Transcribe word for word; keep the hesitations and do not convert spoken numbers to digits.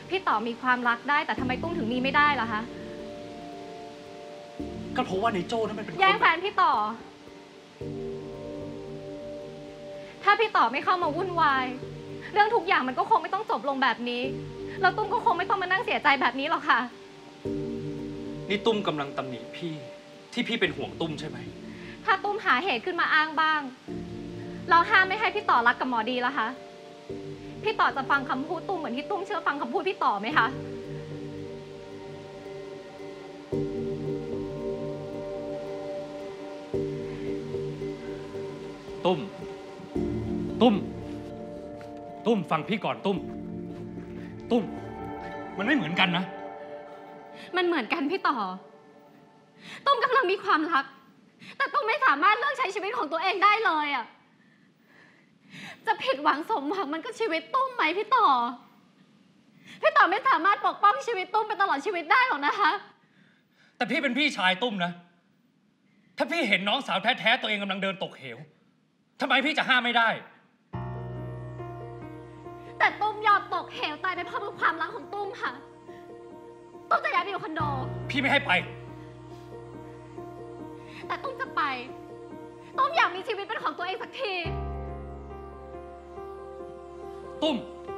พี่ต่อมีความรักได้แต่ทำไมตุ้มถึงมีไม่ได้ล่ะคะก็เพราะว่าในโจ้นั่นมันเป็นแย่งแฟนพี่ต่อถ้าพี่ต่อไม่เข้ามาวุ่นวายเรื่องทุกอย่างมันก็คงไม่ต้องจบลงแบบนี้แล้วตุ้มก็คงไม่ต้องมานั่งเสียใจแบบนี้หรอกค่ะนี่ตุ้มกำลังตำหนิพี่ที่พี่เป็นห่วงตุ้มใช่ไหมถ้าตุ้มหาเหตุขึ้นมาอ้างบ้างเราห้ามไม่ให้พี่ต่อรักกับหมอดีแล้วคะพี่ต่อจะฟังคำพูดตุ้มเหมือนที่ตุ้มเชื่อฟังคำพูดพี่ต่อไหมคะตุ้มตุ้มตุ้มฟังพี่ก่อนตุ้มตุ้มมันไม่เหมือนกันนะมันเหมือนกันพี่ต่อตุ้มกำลังมีความรักแต่ตุ้มไม่สามารถเลือกใช้ชีวิตของตัวเองได้เลยอ่ะจะผิดหวังสมหวังมันก็ชีวิตตุ้มไหมพี่ต่อพี่ต่อไม่สามารถปกป้องชีวิตตุ้มไปตลอดชีวิตได้หรอกนะคะแต่พี่เป็นพี่ชายตุ้มนะถ้าพี่เห็นน้องสาวแท้ๆตัวเองกำลังเดินตกเหวทำไมพี่จะห้ามไม่ได้แต่ตุ้มยอมตกเหวตายไปเพราะความรักของตุ้มค่ะตุ้มจะย้ายไปอยู่คอนโดพี่ไม่ให้ไปแต่ตุ้มจะไปตุ้มอยากมีชีวิตเป็นของตัวเองสักทีตุ้ม